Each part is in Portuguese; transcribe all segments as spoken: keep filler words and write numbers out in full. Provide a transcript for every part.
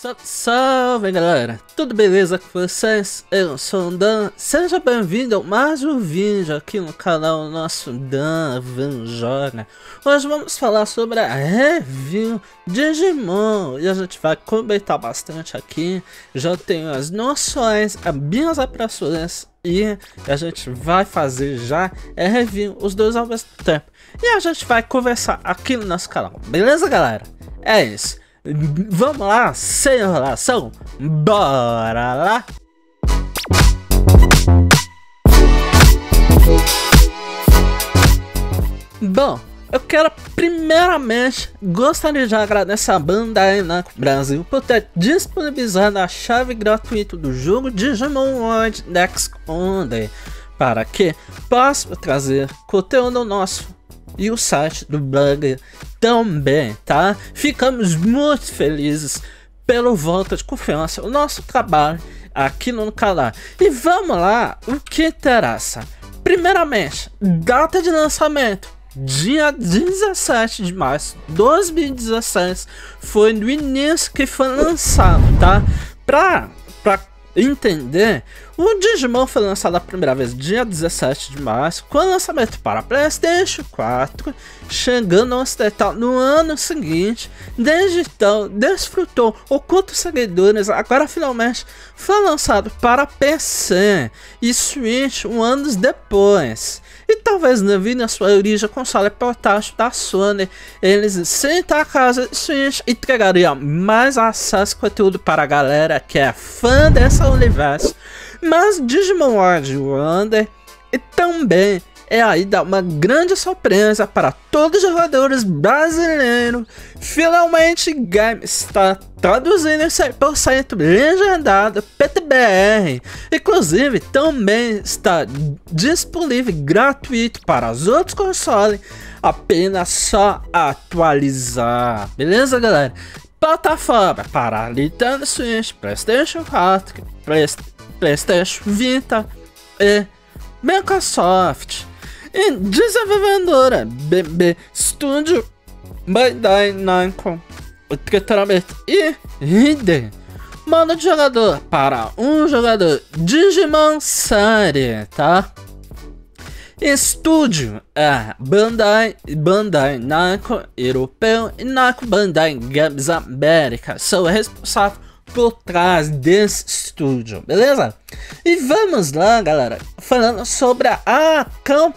Salve, salve galera, tudo beleza com vocês? Eu sou o Dan, seja bem-vindo a mais um vídeo aqui no canal nosso Dan Van Joga. Hoje vamos falar sobre a review Digimon e a gente vai comentar bastante aqui. Já tenho as noções, as minhas impressões e a gente vai fazer já a review, os dois ao mesmo tempo. E a gente vai conversar aqui no nosso canal, beleza galera? É isso. Vamos lá, sem enrolação, bora lá! Bom, eu quero primeiramente, gostaria de agradecer a Bandai Namco Brasil por ter disponibilizado a chave gratuita do jogo Digimon World Next Onde, para que possa trazer conteúdo nosso e o site do blog também, tá? Ficamos muito felizes pelo voto de confiança, o nosso trabalho aqui no canal. E vamos lá, o que interessa? Primeiramente, data de lançamento, dia dezessete de março de dois mil e dezesseis, foi no início que foi lançado, tá? Pra, pra entender, o Digimon foi lançado a primeira vez dia dezessete de março, com lançamento para PlayStation quatro, chegando ao ocidental no ano seguinte. Desde então, desfrutou ocultos seguidores, agora finalmente foi lançado para P C e Switch um ano depois. E talvez devido à sua origem console portátil da Sony, eles sem estar a casa de Switch entregariam mais acesso e conteúdo para a galera que é fã desse universo. Mas Digimon World Wonder e também é aí dá uma grande surpresa para todos os jogadores brasileiros. Finalmente o game está traduzindo cem por cento legendado P T B R. Inclusive também está disponível gratuito para os outros consoles, apenas só atualizar, beleza galera? Plataforma para Nintendo Switch, PlayStation quatro, Play PlayStation Vita e Microsoft. E desenvolvedora B B Studio, Bandai Namco Entertainment e Hiden. Modo de jogador para um jogador, Digimon série, tá? Estúdio é Bandai, Bandai Namco Europeu e Namco Bandai Games América são responsáveis por trás desse estúdio, beleza? E vamos lá galera, falando sobre a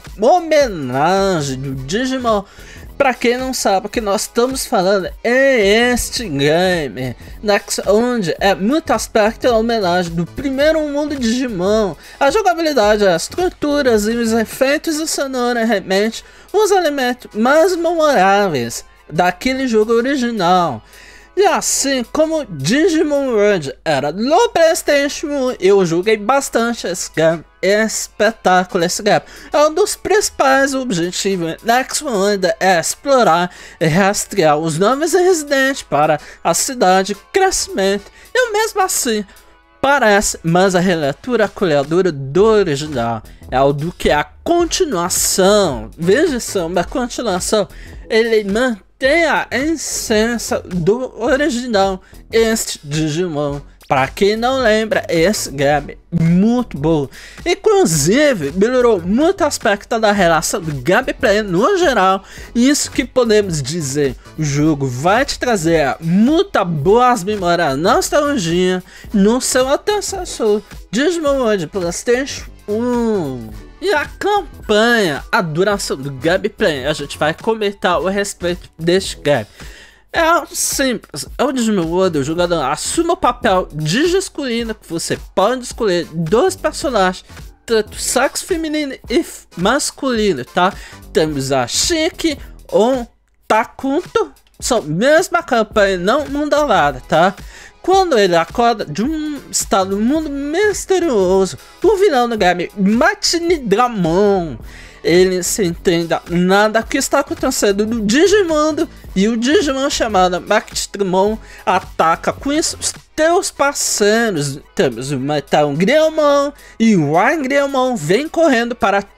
homenagem do Digimon. Pra quem não sabe, o que nós estamos falando é este game, Next onde é muito aspecto da homenagem do primeiro mundo Digimon. A jogabilidade, as estruturas e os efeitos de cenoura realmente os elementos mais memoráveis daquele jogo original. E assim como Digimon World era no PlayStation um, eu joguei bastante esse game. É espetáculo esse game. É um dos principais objetivos Next Wonder é explorar e rastrear os novos residentes para a cidade, crescimento. E mesmo assim, parece mais a releitura acolhedora do original. É o do que a continuação. Veja só, uma continuação. Ele mantém tem a essência do original, este Digimon. Para quem não lembra, esse game é muito bom. Inclusive, melhorou muito aspecto da relação do gameplay no geral. Isso que podemos dizer, o jogo vai te trazer muita boas memórias, nostalgia no seu antecessor Digimon World PlayStation um. E a campanha, a duração do gameplay, a gente vai comentar a respeito deste game. É simples, é o Digimon World, o jogador assume o papel de masculino, que você pode escolher dois personagens, tanto sexo feminino e masculino, tá? Temos a Shiki ou Takunto, são a mesma campanha, não muda nada, tá? Quando ele acorda de um estado do mundo misterioso, o vilão do game, Machinidramon, ele se entenda nada que está acontecendo no Digimundo e o Digimon chamado Machinidramon ataca com isso os teus parceiros. Temos o Metal Greymon e o Angreymon vem correndo para te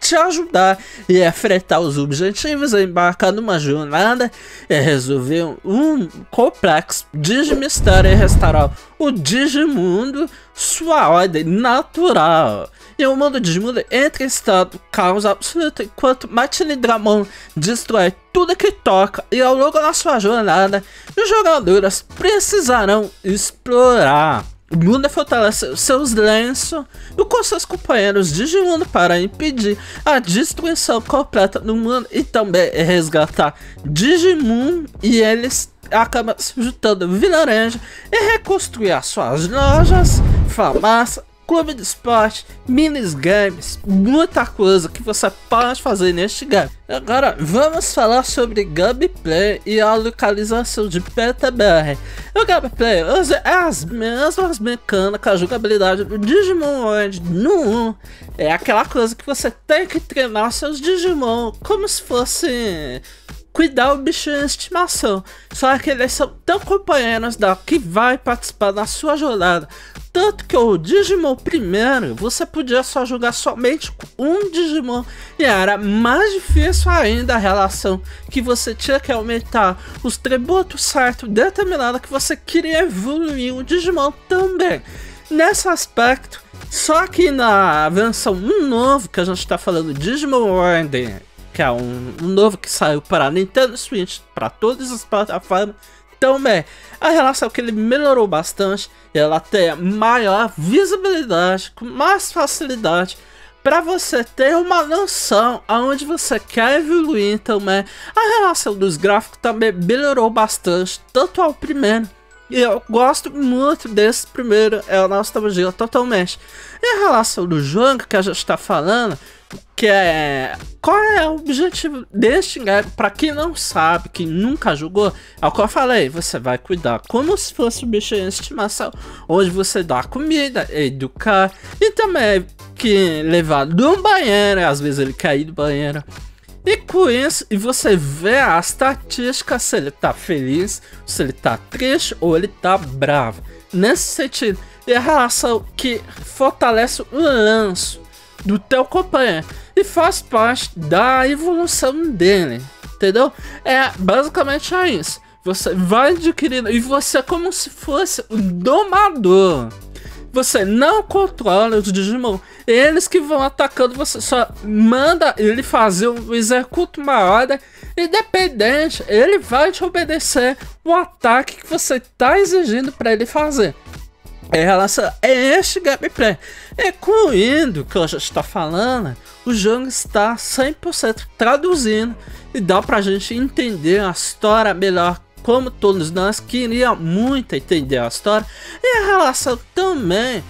te ajudar e enfrentar os objetivos, embarcar numa jornada e resolver um complexo Digimistério e restaurar o Digimundo, sua ordem natural. E o mundo Digimundo entra em estado caos absoluto enquanto Martini Dramon destrói tudo que toca, e ao longo da sua jornada, os jogadores precisarão explorar o mundo e fortalecer seus lenços com seus companheiros Digimundo para impedir a destruição completa do mundo e também resgatar Digimon, e eles acabam se juntando vilarejo e reconstruir as suas lojas, farmácia, clube de esporte, minis games, muita coisa que você pode fazer neste game. Agora vamos falar sobre gameplay e a localização de P T B R. O gameplay usa as mesmas mecânicas, a jogabilidade do Digimon World no um. É aquela coisa que você tem que treinar seus Digimon como se fosse cuidar o bichinho de estimação. Só que eles são tão companheiros da que vai participar da sua jornada. Tanto que o Digimon primeiro, você podia só jogar somente com um Digimon. E era mais difícil ainda a relação, que você tinha que aumentar os tributos certos, determinado que você queria evoluir o Digimon também. Nesse aspecto, só que na versão um novo, que a gente está falando, Digimon World, que é um, um novo que saiu para Nintendo Switch, para todas as plataformas, também a relação que ele melhorou bastante, ela tem maior visibilidade, com mais facilidade, para você ter uma noção aonde você quer evoluir também. A relação dos gráficos também melhorou bastante, tanto ao primeiro, e eu gosto muito desse primeiro, é a nostalgia totalmente. E a relação do jogo que a gente está falando, que é qual é o objetivo deste game, para quem não sabe, quem nunca jogou, é o que eu falei, você vai cuidar como se fosse um bichinho de estimação, onde você dá comida, educar, e também que levar do banheiro, às vezes ele cair do banheiro, e com isso, e você vê a estatística, se ele tá feliz, se ele tá triste ou ele tá bravo, nesse sentido. E a relação que fortalece o lanço do teu companheiro e faz parte da evolução dele, entendeu? É basicamente é isso. Você vai adquirindo e você é como se fosse um domador. Você não controla os Digimon, eles que vão atacando, você só manda ele fazer, um, executa uma ordem, independente, ele vai te obedecer o ataque que você está exigindo para ele fazer. Em relação a este gameplay, incluindo o que eu já estou falando, o jogo está cem por cento traduzindo e dá pra gente entender a história melhor, como todos nós queríamos muito entender a história. E em relação também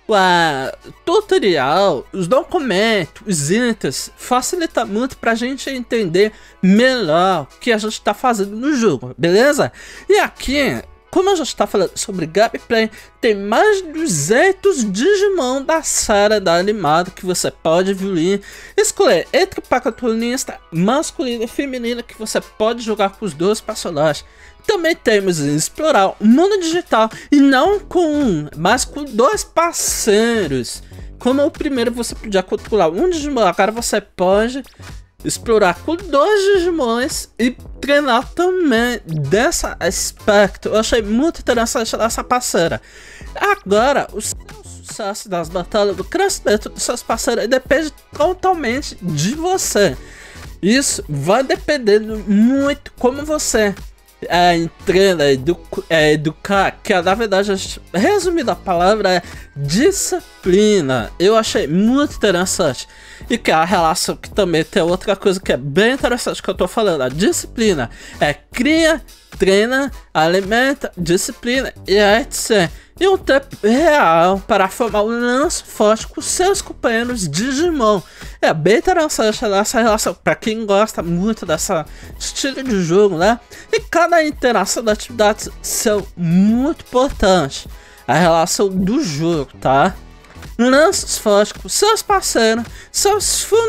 ao tutorial, os documentos, os itens, facilita muito pra gente entender melhor o que a gente está fazendo no jogo, beleza? E aqui, como a gente está falando sobre gameplay, tem mais de duzentos Digimon da série da animada que você pode evoluir, escolher entre protagonista masculino e feminino, que você pode jogar com os dois personagens. Também temos em explorar o mundo digital, e não com um, mas com dois parceiros. Como o primeiro você podia controlar um Digimon, agora você pode explorar com dois Digimons e treinar também desse aspecto. Eu achei muito interessante dessa parceira. Agora, o seu sucesso das batalhas, o crescimento dos seus parceiros depende totalmente de você. Isso vai dependendo muito como você é, treina, edu é, educar, que na verdade, resumindo a palavra, é disciplina. Eu achei muito interessante. E que a relação que também tem outra coisa que é bem interessante que eu tô falando, a disciplina é cria, treina, alimenta, disciplina e etcétera. E um tempo real para formar um laço forte com seus companheiros Digimon. É bem interessante essa relação, para quem gosta muito dessa estilo de jogo, né? E cada interação das atividades são muito importantes. A relação do jogo, tá? Lanços fortes com seus parceiros são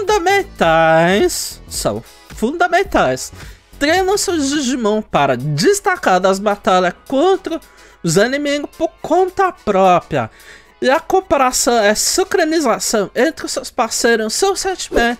fundamentais. São fundamentais. Treina seus Digimon para destacar das batalhas contra os inimigos por conta própria. E a comparação é sincronização entre os seus parceiros, seus sentimentos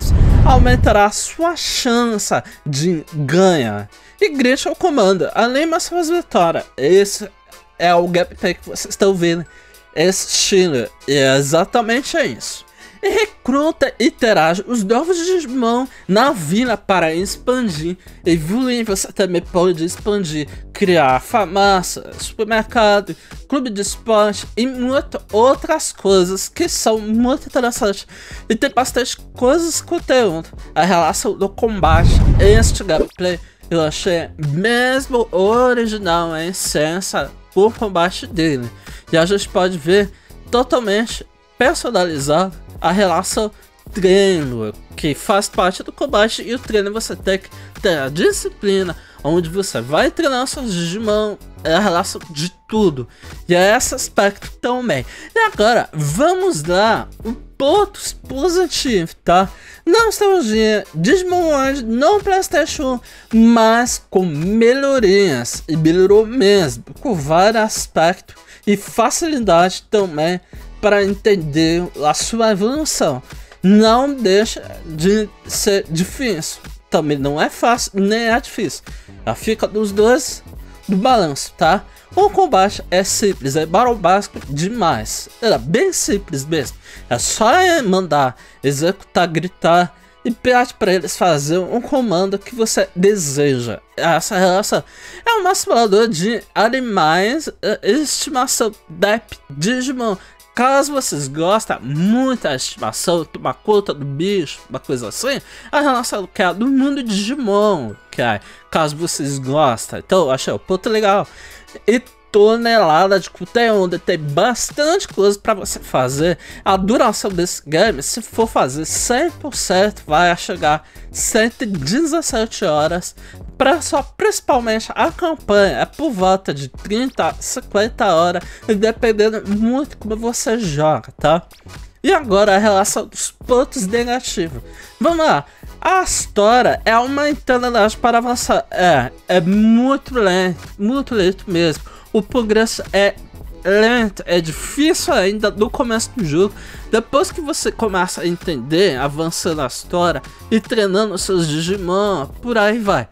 aumentará a sua chance de ganhar. E grite ao comando, anima suas vitórias. Esse é o gameplay que vocês estão vendo, esse estilo, e é exatamente isso. E recruta e interage os novos Digimon na vila para expandir, evoluir. Você também pode expandir, criar farmácia, supermercado, clube de esporte e muitas outras coisas que são muito interessantes. E tem bastante coisas, conteúdo. A relação do combate, este gameplay eu achei mesmo original, a essência, o combate dele. E a gente pode ver totalmente personalizado a relação treino, que faz parte do combate, e o treino você tem que ter a disciplina, onde você vai treinar seus Digimon, é a relação de tudo, e é esse aspecto também. E agora, vamos lá, um pontos positivos, tá? Nostalgia, Digimon World no PlayStation um, mas com melhorias, e melhorou mesmo, com vários aspectos, e facilidade também para entender a sua evolução. Não deixa de ser difícil, também não é fácil, nem é difícil. Ela fica dos dois do balanço, tá? O combate é simples, é battle básico demais. Era bem simples mesmo. É só mandar, executar, gritar e pede para eles fazer um comando que você deseja. Essa relação é um simulador de animais, estimação da Digimon. Caso vocês gostem muito da estimação, tomar conta do bicho, uma coisa assim, a relação que é do mundo de Digimon, que é, caso vocês gostem. Então eu achei o ponto legal. E tonelada de conteúdo, tem bastante coisa para você fazer. A duração desse game, se for fazer cem por cento, vai chegar cento e dezessete horas. Para só principalmente a campanha é por volta de trinta a cinquenta horas, dependendo muito como você joga, tá? E agora a relação dos pontos negativos. Vamos lá. A história é uma eternidade para avançar. É, é muito lento, muito lento mesmo. O progresso é lento, é difícil ainda no começo do jogo. Depois que você começa a entender, avançando a história e treinando os seus Digimon, por aí vai.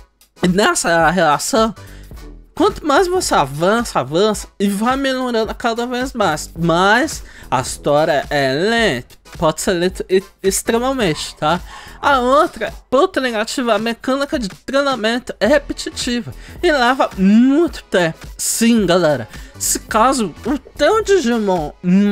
E nessa relação, quanto mais você avança, avança e vai melhorando cada vez mais. Mas a história é lenta, pode ser lenta extremamente, tá? A outra, ponto negativo, a mecânica de treinamento é repetitiva e leva muito tempo. Sim, galera, se caso o teu Digimon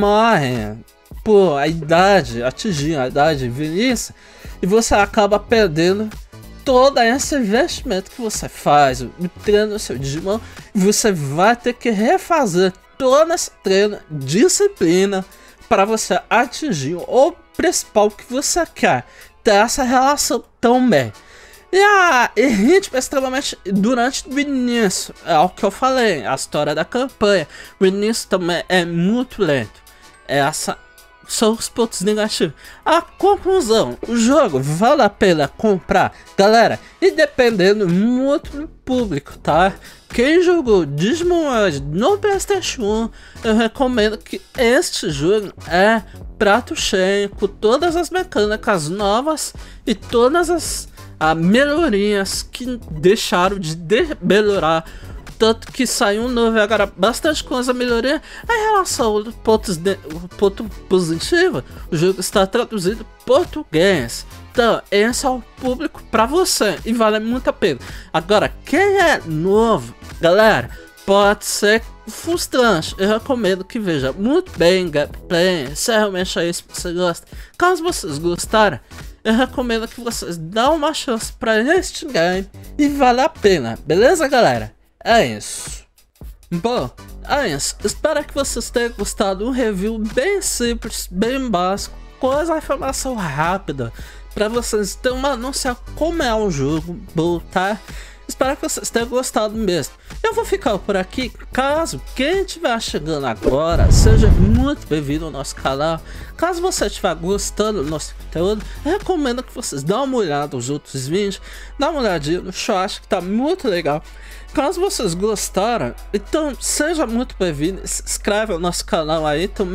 morre por a idade, atingir a idade de velhice, e você acaba perdendo todo esse investimento que você faz, o treino do seu Digimon, você vai ter que refazer todo esse treino, disciplina, para você atingir o principal que você quer, ter essa relação também. E a e ritmo extremamente durante o início, é o que eu falei, a história da campanha, o início também é muito lento, essa são os pontos negativos. A conclusão, o jogo vale a pena comprar, galera, e dependendo muito do público, tá? Quem jogou Digimon World no PlayStation um, eu recomendo que este jogo é prato cheio, com todas as mecânicas novas e todas as a, melhorias que deixaram de, de melhorar. Tanto que saiu um novo e agora bastante coisa melhoria. Em relação aos pontos de, o ponto positivo, o jogo está traduzido em português. Então, esse é o público para você e vale muito a pena. Agora, quem é novo, galera, pode ser frustrante. Eu recomendo que veja muito bem gameplay, se realmente é isso que você gosta. Caso vocês gostarem, eu recomendo que vocês dêem uma chance para este game e vale a pena, beleza, galera? É isso. Bom, é isso. Espero que vocês tenham gostado. Um review bem simples, bem básico, com a informação rápida, para vocês terem uma noção como é o jogo, bom, tá? Espero que vocês tenham gostado mesmo. Eu vou ficar por aqui. Caso quem estiver chegando agora, seja muito bem-vindo ao nosso canal. Caso você estiver gostando do nosso conteúdo, eu recomendo que vocês dêem uma olhada nos outros vídeos, dá uma olhadinha no short, que tá muito legal. Caso vocês gostaram, então seja muito bem-vindo, se inscreve no nosso canal aí também.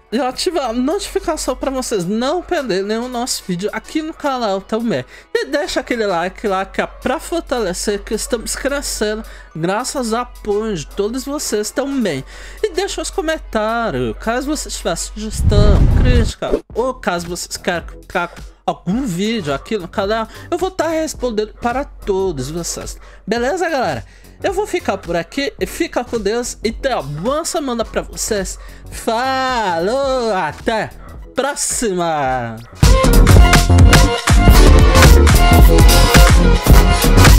e ativar a notificação para vocês não perderem nenhum nosso vídeo aqui no canal também. E deixa aquele like lá que é para fortalecer que estamos crescendo graças ao apoio de todos vocês também. E deixa os comentários caso você tiver sugestão, crítica ou caso vocês queiram ficar com algum vídeo aqui no canal, eu vou estar respondendo para todos vocês. Beleza, galera? Eu vou ficar por aqui e fica com Deus e tenha uma boa semana pra vocês. Falou, até a próxima!